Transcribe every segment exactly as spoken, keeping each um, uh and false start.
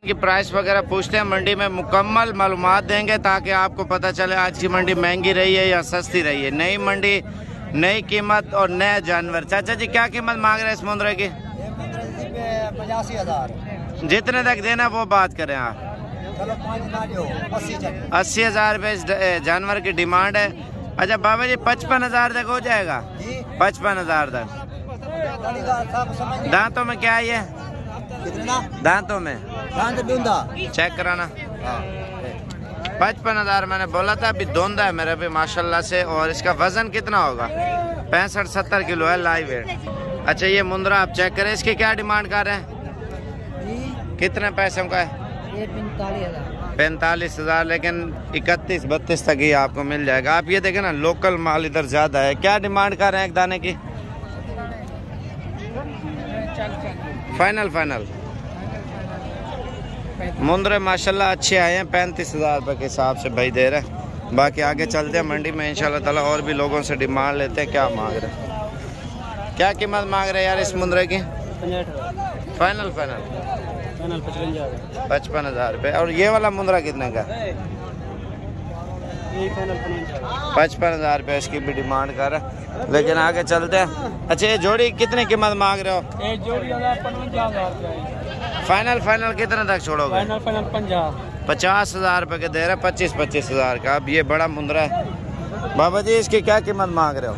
की प्राइस वगैरह पूछते हैं, मंडी में मुकम्मल मालूमात देंगे ताकि आपको पता चले आज की मंडी महंगी रही है या सस्ती रही है। नई मंडी, नई कीमत और नए जानवर। चाचा जी क्या कीमत मांग रहे हैं इस मुंद्रे की? पचासी हजार। जितने तक देना वो बात करें आप। अस्सी हजार रुपये जानवर की डिमांड है। अच्छा बाबा जी पचपन हजार तक हो जाएगा? पचपन हजार तक। दांतों में क्या है ये? दांतों में चेक कराना। पचपन हजार मैंने बोला था, अभी धुंधा है मेरे भी माशाल्लाह से। और इसका वजन कितना होगा? पैंसठ सत्तर किलो है लाइव वेट। अच्छा ये मुंद्रा आप चेक करें, इसकी क्या डिमांड कर रहे हैं? कितने पैसों का है? पैंतालीस हजार, लेकिन इकतीस बत्तीस तक ही आपको मिल जाएगा। आप ये देखें ना, लोकल माल इधर ज्यादा है। क्या डिमांड कर रहे हैं एक दाने की? फाइनल फाइनल मुंद्रे माशाल्लाह अच्छे आए हैं, पैंतीस हजार रुपये के हिसाब से भाई दे रहे हैं। बाकी आगे चलते हैं मंडी में इंशाल्लाह ताला, और भी लोगों से डिमांड लेते हैं क्या मांग रहे हैं, क्या कीमत मांग रहे हैं यार इस मुंद्रे की? फाइनल फाइनल पचपन हजार रुपये। और ये वाला मुंद्रा कितने का? पचपन हजार रुपये इसकी भी डिमांड कर रहा है, लेकिन आगे चलते हैं। अच्छा ये जोड़ी कितने कीमत मांग रहे हो? एक जोड़ी फाइनल फाइनल कितने तक छोड़ोगे? फाइनल फाइनल पचास हजार रुपये के दे रहे, पच्चीस पच्चीस हजार का। अब ये बड़ा मुंद्रा है बाबा जी, इसकी क्या कीमत मांग रहे हो?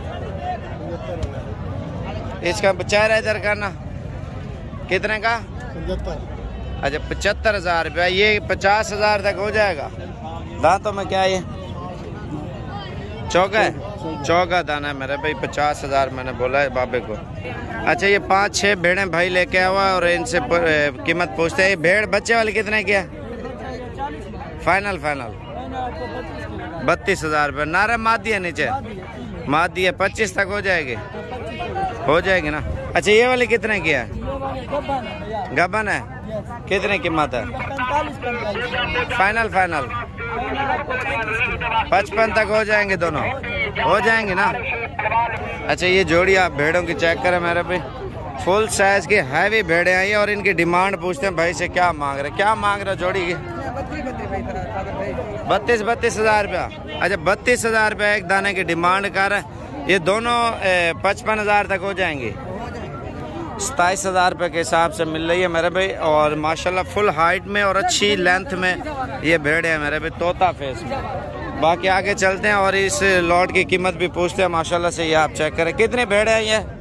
इसका चार इधर करना कितने का? अच्छा पचहत्तर हजार रुपया। ये पचास हजार तक हो जाएगा। दांतों में क्या है ये? चौका है, चौका दाना है मेरा भाई। पचास हजार मैंने बोला है बाबे को। अच्छा ये पाँच छः भेड़ें भाई लेके आया हुआ और इनसे कीमत पूछते हैं। ये भेड़ बच्चे वाली कितने की है? फाइनल फाइनल बत्तीस हजार रुपये। नारा मादी है नीचे, मादी है, पच्चीस तक हो जाएगी, हो जाएगी ना। अच्छा ये वाली कितने की है? गबन है, कितने कीमत है? फाइनल फाइनल पचपन तक हो जाएंगे, दोनों हो जाएंगे ना। अच्छा ये जोड़ी आप भेड़ों की चेक करें मेरे भाई, फुल साइज की हैवी भेड़े आई है और इनकी डिमांड पूछते हैं भाई से क्या मांग रहे, क्या मांग रहे जोड़ी की? बत्तीस बत्तीस हजार रुपया। अच्छा बत्तीस हजार रुपया एक दाने की डिमांड कर रहे हैं। ये दोनों पचपन हजार तक हो जाएंगे। सताईस हजार रुपये के हिसाब से मिल रही है मेरे भाई। और माशाल्लाह फुल हाइट में और अच्छी लेंथ में ये भेड़े हैं मेरे भाई, तोता फेस में। बाकी आगे चलते हैं और इस लॉट की कीमत भी पूछते हैं माशाल्लाह से। ये आप चेक करें कितने भेड़े हैं ये?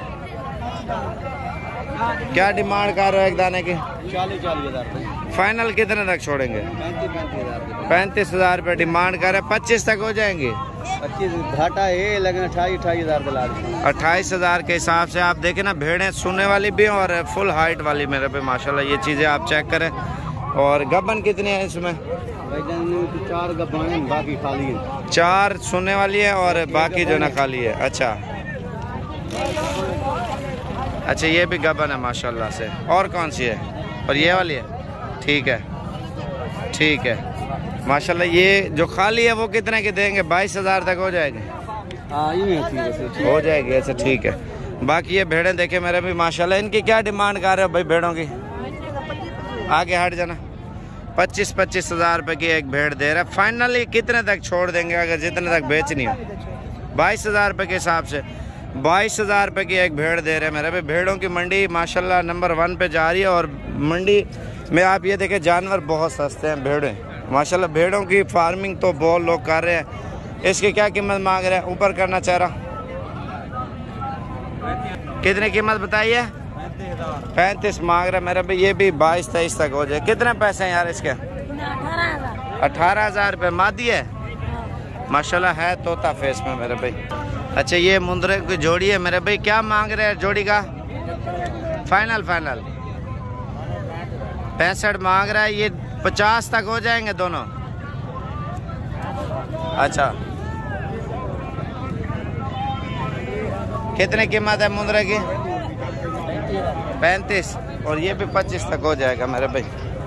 क्या डिमांड कर रहे हो एक दाने की? चालीस चालीस हजार। फाइनल कितने तक छोड़ेंगे? पैंतीस हजार रुपये डिमांड कर रहे हैं, पच्चीस तक हो जाएंगे। पच्चीस घाटा है, लेकिन अट्ठाईस अट्ठाईस हजार दिला अट्ठाईस हजार के हिसाब से। आप देखें ना, भेड़ें सोने वाली भी और फुल हाइट वाली मेरे पे माशाल्लाह। ये चीज़ें आप चेक करें। और गबन कितनी है इसमें? चार गब्बन, बाकी खाली है। चार सोने वाली है और बाकी जो ना खाली है। अच्छा अच्छा ये भी गबन है माशाल्लाह से। और कौन सी है? और ये वाली है, ठीक है ठीक है माशाल्लाह। ये जो खाली है वो कितने के देंगे? बाईस हजार तक हो जाएगी, हो जाएगी। अच्छा ठीक है। बाकी ये भेड़ें देखे मेरे भी माशाल्लाह। इनकी क्या डिमांड कर रहे हो भाई भेड़ों की? आगे हट जाना। पच्चीस पच्चीस हजार रुपये की एक भेड़ दे रहा है। फाइनली कितने तक छोड़ देंगे अगर जितने तक बेचनी हो? बाईस हजार रुपये के हिसाब से बाईस हजार रुपये की एक भेड़ दे रहे हैं मेरे भाई। भेड़ों की मंडी माशाल्लाह नंबर वन पे जा रही है। और मंडी में आप ये देखें जानवर बहुत सस्ते हैं, भेड़ें माशाल्लाह। भेड़ों की फार्मिंग तो बहुत लोग कर रहे हैं। इसकी क्या कीमत मांग रहे हैं? ऊपर करना चाह रहा, कितनी कीमत बताइए? पैंतीस मांग रहे मेरे भाई। ये भी बाईस तेईस तक हो जाए। कितने पैसे हैं यार इसके? अठारह हजार रुपये। मादी है माशाल्लाह, है तोता फेस में मेरे भाई। अच्छा ये मुंद्रे की जोड़ी है मेरे भाई, क्या मांग रहे हैं जोड़ी का? फाइनल फाइनल पैंसठ मांग रहा है। ये पचास तक हो जाएंगे दोनों। अच्छा कितने कीमत है मुंद्रे की? पैंतीस। और ये भी पच्चीस तक हो जाएगा मेरे भाई।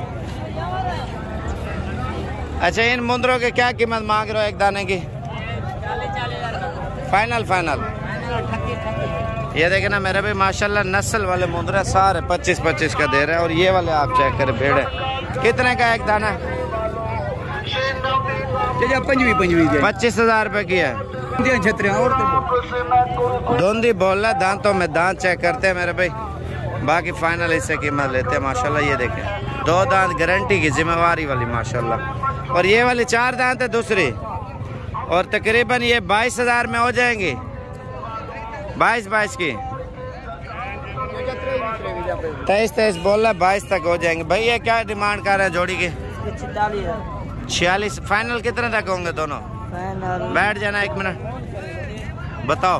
अच्छा इन मुंद्रों के क्या कीमत मांग रहे हो एक दाने की? फाइनल फाइनल ये देखे ना मेरे भाई माशाल्लाह नस्ल वाले मुंदरा सारे पच्चीस पच्चीस का दे रहे हैं। और ये वाले आप चेक करें भेड़े कितने का एक दाना? पंजवी पंजवी पच्चीस हजार रुपए की है। धुंधी बोल रहा दांतों में दांत चेक करते हैं मेरे भाई, बाकी फाइनल इससे कीमत लेते हैं माशाल्लाह। ये देखें दो दांत गारंटी की जिम्मेवारी वाली माशाल्लाह। और ये वाली चार दांत है दूसरी, और तकरीबन ये बाईस हजार में हो जाएंगी, बाईस बाईस की तेईस तेईस बोल रहा बाईस तक हो जाएंगे। भाई ये क्या डिमांड कर रहे हैं जोड़ी की? छियालीस। फाइनल कितने तक होंगे दोनों? बैठ जाना एक मिनट, बताओ।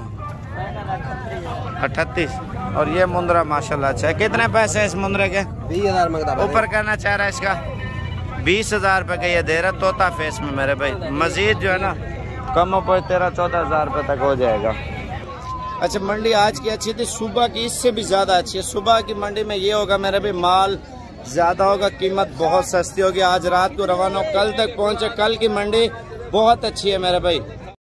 अठतीस। और ये मुंदरा माशाल्लाह अच्छा है। कितने पैसे हैं इस मुंदरे के? बीस हजार ऊपर करना चाह रहा है इसका बीस हजार रुपये का ये दे रहा तोता फेस में मेरे भाई। मजीद जो है ना कम ऊपर तेरह चौदह हजार रुपये तक हो जाएगा। अच्छा मंडी आज की अच्छी थी, सुबह की इससे भी ज़्यादा अच्छी है। सुबह की मंडी में ये होगा मेरे भाई माल ज़्यादा होगा, कीमत बहुत सस्ती होगी। आज रात को रवाना कल तक पहुँचे, कल की मंडी बहुत अच्छी है मेरे भाई।